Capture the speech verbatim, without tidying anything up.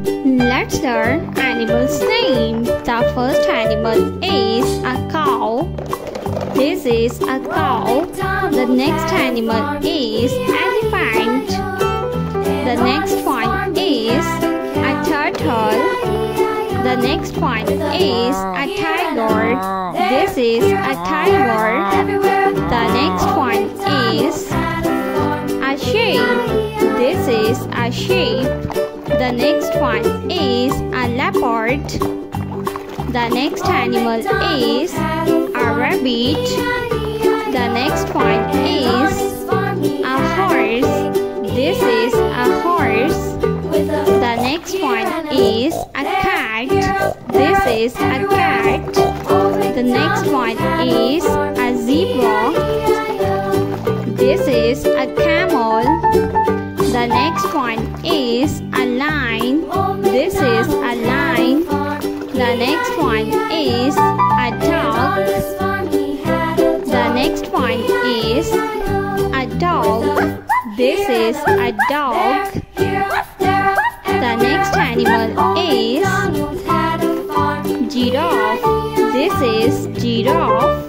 Let's learn animals' name. The first animal is a cow. This is a cow. The next animal is elephant. The next one is a turtle. The next one is a tiger. This is a tiger. The next one is a sheep. This is a sheep. The next one is a leopard. The next animal is a rabbit. The next one is a horse. This is a horse. The next one is a cat. This is a cat. The next one is a zebra. This is a camel. The next one is a lion. This is a lion. The next one is a dog. The next one is a dog. This is a dog. The next animal is giraffe. This is giraffe.